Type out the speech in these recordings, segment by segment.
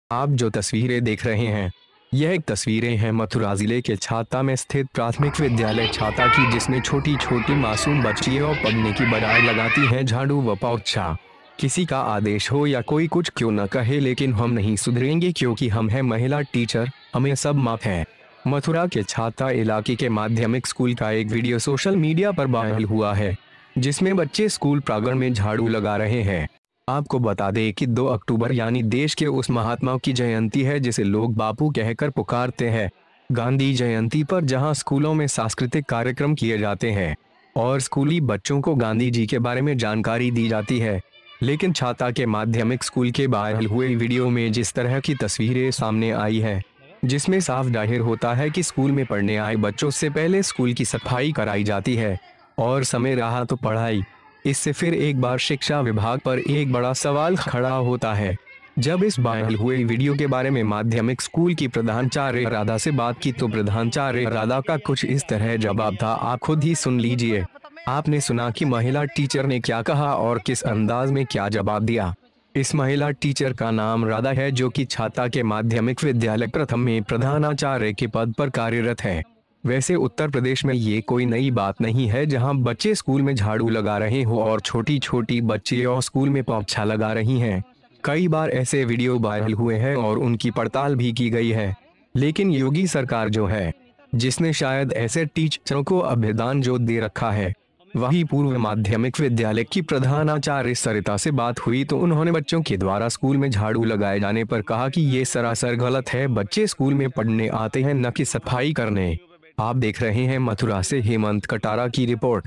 आप जो तस्वीरें देख रहे हैं, यह एक तस्वीरें हैं मथुरा जिले के छाता में स्थित प्राथमिक विद्यालय छाता की, जिसमें छोटी छोटी मासूम बच्चियों पढ़ने की बड़ाई लगाती हैं झाड़ू व पोछा। किसी का आदेश हो या कोई कुछ क्यों न कहे, लेकिन हम नहीं सुधरेंगे क्योंकि हम हैं महिला टीचर, हमें सब माफ है। मथुरा के छाता इलाके के माध्यमिक स्कूल का एक वीडियो सोशल मीडिया पर वायरल हुआ है, जिसमें बच्चे स्कूल प्रांगण में झाड़ू लगा रहे हैं। आपको बता दें कि 2 अक्टूबर यानी देश के उस महात्मा की जयंती है जिसे लोग बापू कहकर पुकारते हैं। गांधी जयंती पर जहां स्कूलों में सांस्कृतिक कार्यक्रम किए जाते हैं और स्कूली बच्चों को गांधी जी के बारे में जानकारी दी जाती है, लेकिन छाता के माध्यमिक स्कूल के वायरल हुए वीडियो में जिस तरह की तस्वीरें सामने आई है, जिसमें साफ जाहिर होता है कि स्कूल में पढ़ने आए बच्चों से पहले स्कूल की सफाई कराई जाती है और समय रहा तो पढ़ाई। इससे फिर एक बार शिक्षा विभाग पर एक बड़ा सवाल खड़ा होता है। जब इस वायरल हुए वीडियो के बारे में माध्यमिक स्कूल की प्रधानाचार्य राधा से बात की तो प्रधानाचार्य राधा का कुछ इस तरह जवाब था, आप खुद ही सुन लीजिए। आपने सुना कि महिला टीचर ने क्या कहा और किस अंदाज में क्या जवाब दिया। इस महिला टीचर का नाम राधा है, जो कि छाता के माध्यमिक विद्यालय प्रथम में प्रधानाचार्य के पद पर कार्यरत है। वैसे उत्तर प्रदेश में ये कोई नई बात नहीं है जहां बच्चे स्कूल में झाड़ू लगा रहे हो और छोटी छोटी बच्चियां स्कूल में पोछा लगा रही हैं। कई बार ऐसे वीडियो वायरल हुए हैं और उनकी पड़ताल भी की गई है, लेकिन योगी सरकार जो है, जिसने शायद ऐसे टीचरों को अभ्यदान जो दे रखा है। वही पूर्व माध्यमिक विद्यालय की प्रधानाचार्य सरिता से बात हुई तो उन्होंने बच्चों के द्वारा स्कूल में झाड़ू लगाए जाने पर कहा कि ये सरासर गलत है। बच्चे स्कूल में पढ़ने आते हैं, न कि सफाई करने। आप देख रहे हैं मथुरा से हेमंत कटारा की रिपोर्ट।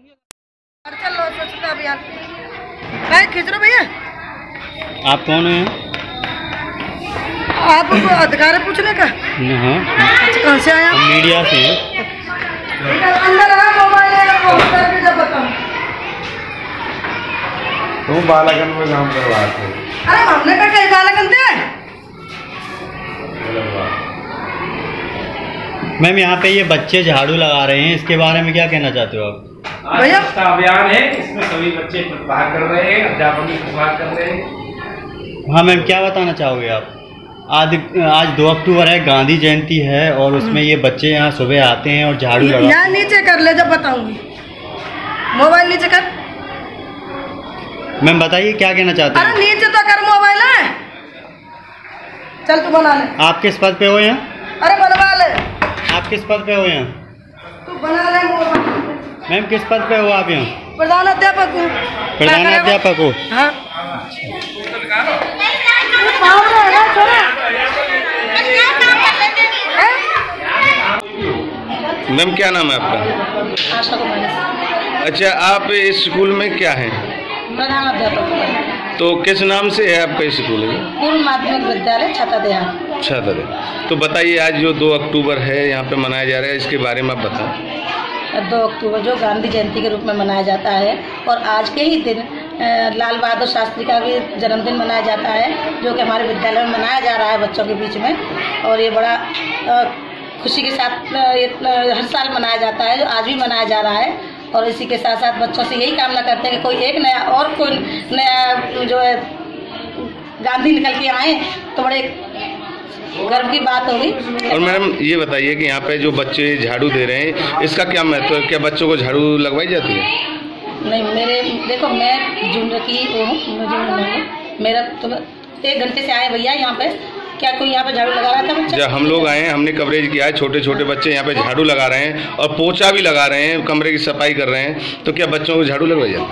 भैया आप कौन हैं? आपको अधिकार है पूछने का? कहाँ से आया? मीडिया से। अंदर आ, मोबाइल है, जब बताऊं। तुम बालागंज में काम करवाते हो? अरे हमने का कई बालागंज थे। मैम यहाँ पे ये बच्चे झाड़ू लगा रहे हैं, इसके बारे में क्या कहना चाहते हो आप? भैया इसका अभियान है, इसमें सभी बच्चे प्रतिभाग कर रहे हैं, अध्यापक भी प्रतिभाग कर रहे हैं। हाँ मैम, क्या बताना चाहोगे आप? आज 2 अक्टूबर है, गांधी जयंती है और उसमें ये बच्चे यहाँ सुबह आते हैं और झाड़ू लगा। यहाँ नीचे कर ले, जब बताऊंगी। मोबाइल नीचे कर। मैम बताइए क्या कहना चाहते हैं? अरे नीचे तो कर, मोबाइल है। चल तू बना ले। आप किस पद पे हो यहाँ? अरे बनवा ले। आप किस पद पे हो यहाँ? तू बना ले मोबाइल। मैम किस पद पे हो आप यहाँ? प्रधानाध्यापक हूँ। प्रधानाध्यापक हो? हाँ। मैम क्या नाम है आपका? आशा कुमारी। अच्छा, आप इस स्कूल में क्या हैं? प्रधानाध्यापक। तो किस नाम से है आपका स्कूल? पूर्व माध्यमिक विद्यालय छाता देहात। छाता देहात। तो बताइए, आज जो 2 अक्टूबर है यहाँ पे मनाया जा रहा है, इसके बारे में आप बताएं। 2 अक्टूबर जो गांधी जयंती के रूप में मनाया जाता है और आज के ही दिन लाल बहादुर शास्त्री का भी जन्मदिन मनाया जाता है, जो कि हमारे विद्यालय में मनाया जा रहा है बच्चों के बीच में। और ये बड़ा खुशी के साथ हर साल मनाया जाता है, जो आज भी मनाया जा रहा है। और इसी के साथ साथ बच्चों से यही कामना करते हैं कि कोई एक नया और कोई नया जो है गांधी निकल के आए तो बड़े गर्व की बात होगी। और मैडम ये बताइए कि यहाँ पे जो बच्चे झाड़ू दे रहे हैं, इसका क्या महत्व है? क्या बच्चों को झाड़ू लगवाई जाती है? नहीं, मेरे देखो, मैं जूनियर की वो हूँ, मुझे मेरा तो 1 घंटे से आए भैया यहाँ पे। क्या कोई यहाँ पे झाड़ू लगा रहा था बच्चा? जब हम लोग आए हैं, हमने कवरेज किया है, छोटे छोटे बच्चे यहाँ पे झाड़ू लगा रहे हैं और पोछा भी लगा रहे हैं, कमरे की सफाई कर रहे हैं। तो क्या बच्चों को झाड़ू लगवाई जाती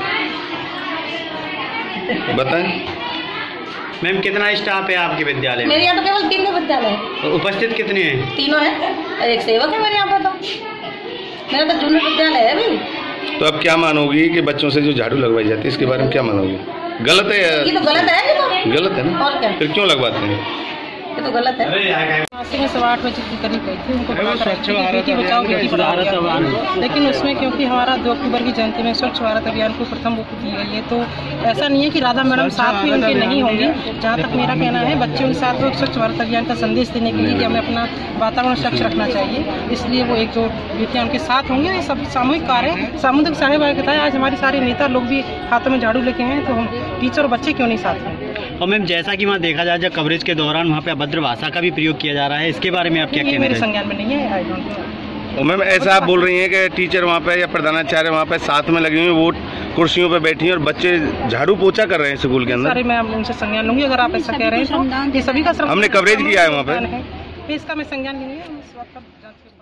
है? बताएं। मैम कितना स्टाफ है आपके विद्यालय में? मेरे यहाँ तो केवल 3 विद्यालय है। उपस्थित कितने हैं? 3 है, एक सेवक है मेरे यहाँ पे। तो मेरा तो जूनियर विद्यालय है अभी। तो अब क्या मानोगी कि बच्चों से जो झाड़ू लगवाई जाती है, इसके बारे में क्या मानोगी? गलत है? ये तो गलत है। ये तो गलत है ना? और क्या? फिर क्यों लगवाते हैं? ये तो गलत है। में 8 बजे की करीब गई थी, उनको बेटी बचाओ बेटी पढ़ाओ अभियान, लेकिन उसमें क्योंकि हमारा 2 अक्टूबर की जयंती में स्वच्छ भारत अभियान को प्रथम रूप दी गई है, तो ऐसा नहीं है कि राधा मैडम साथ भी उनके नहीं होंगी। जहाँ तक मेरा कहना है, बच्चों के साथ वो स्वच्छ भारत अभियान का संदेश देने के लिए कि हमें अपना वातावरण स्वच्छ रखना चाहिए, इसलिए वो 1-2 बेटियाँ उनके साथ होंगे। ये सब सामूहिक कार्य, सामुदायिक साहेब बताया। आज हमारे सारे नेता लोग भी हाथों में झाड़ू लेके हैं, तो हम टीचर और बच्चे क्यों नहीं साथ हैं? और मैम जैसा कि वहाँ देखा जाए, जब कवरेज के दौरान वहाँ पे अभद्र भाषा का भी प्रयोग किया जा रहा है, इसके बारे में आप क्या ये कहना मेरे चाहेंगे? संज्ञान में नहीं है, आई डोंट नो। और मैम ऐसा आप बोल रही हैं कि टीचर वहाँ पे या प्रधानाचार्य वहाँ पे साथ में लगी हुई, वो कुर्सियों पे बैठी हैं और बच्चे झाड़ू पोछा कर रहे हैं स्कूल के अंदर? सारे मैं उनसे संज्ञान लूंगी, अगर आप ऐसा कह रहे हैं तो ये सभी का हमने कवरेज किया है वहाँ पे। इसका मैं संज्ञान नहीं है, इस बात का जांच